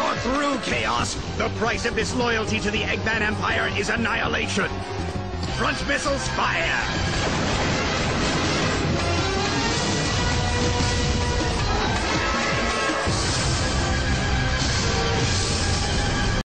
You're through, Chaos! The price of disloyalty to the Eggman Empire is annihilation! Front missiles fire!